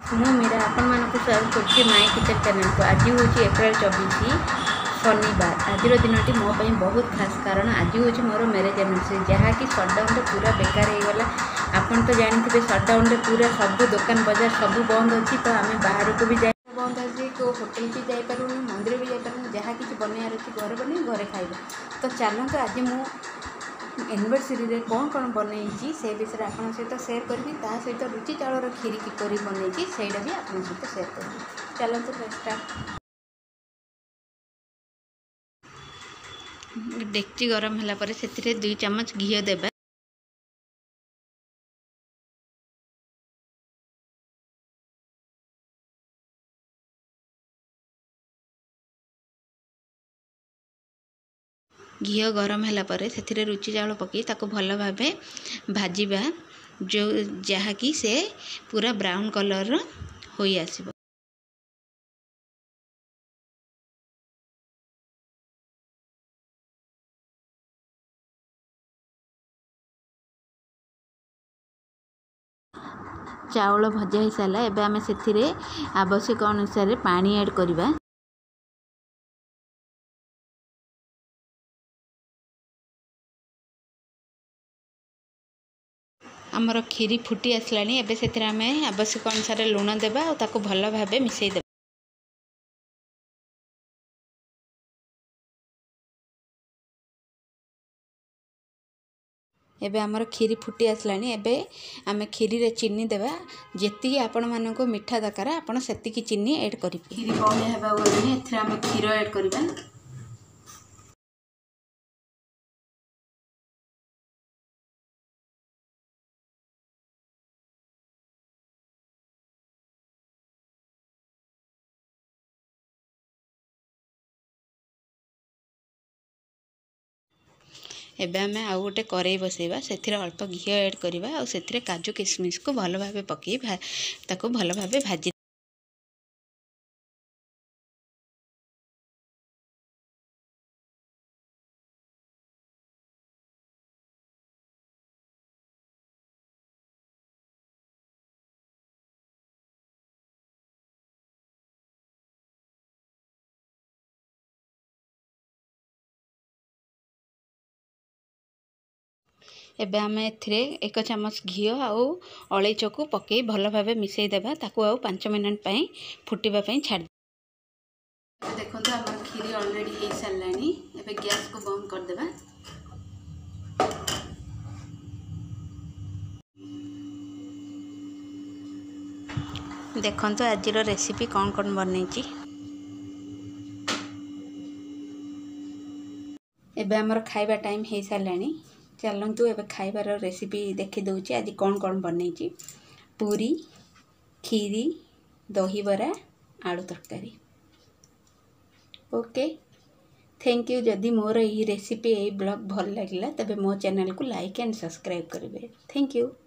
ମୁଁ मीरा आपण मानक स्वागत करछि माय किचन चैनल को। आज हूँ एप्रिल 24 शनिवार। आज दिनटी मो बहुत खास कारण आज हूँ मोर मैरेज एनिवर्सरी जहाँकि सटडाउन पूरा बेकार हो गला। आपन तो जानते सटडाउन पूरा सब दुकान बजार सब बंद अच्छी तो आम बाहर को भी जाए बंद अच्छे को होटेल भी जापारू मंदिर भी जापारू जहाँ किसी बनैयार अच्छी घर बन घरे खाइबा। तो चलते आज मु एनिवर्सरी रे कौन कौन बनई से विषय आपन सहित सेयार करी सहित रुचि चाउर खीरी किपरि बनई सेटा भी आपन सहित सेयार करी। चलते स्टार्ट। डेक्ची गरम होला पर से 2 चम्मच घी देबा। घी गरम होला पर से रुचि चाउल पकई ताको भल भाबे भाजीबा जो जहाँकि से पूरा ब्राउन कलर होई आसीबो। चाउल भजा हो सारा एबे आमे सेथिरे आवश्यक अनुसार पानी ऐड करिबा। आमर खीरी फुटी आसलानी एबे सेथिरे आमे आवश्यक अनुसार लूण देबा और ताको भल भाबे मिसई देबा। एबे आमर खीरी फुटी आसलानी एबे आमे खीरी रे चीनी देबा। जेती आपण मानको मिठा दरकार आपण सेती की चीनी ऐड करिबे। खीरी बने हेबा गनी एथरा आमे खीरो ऐड करिबा। एबे आमे आउ गोटे करेई बसेबा सेथिरे अल्प घी ऐड करिबा और सेथिरे काजू किशमिश को भल भाबे पकई ताको भल भाबे भाजी। एबे आमे एथिरे 1 चम्मच घी आउ अलैच को पकई भल भाबे मिसई देबा ताको आउ 5 मिनट पई फुटीबा पई छाड़। देखो तो हमर खीरी ऑलरेडी हे सारलानी एबे गैस को बंद कर देबा। देखो तो आज रो रेसिपी कौन कौन बनैची। एबे हमर खाइबा टाइम हे सारलानी चलतु एबे खाइबार रेसिपी देखि दउची। आज कौन कौन बनैची पूरी खीरी दही बरा आलू तरकारी। Okay thank you. जदि मोर ये रेसिपी ये ब्लॉग भल लगिला तबे मो चैनल को लाइक एंड सब्सक्राइब करेंगे। Thank you.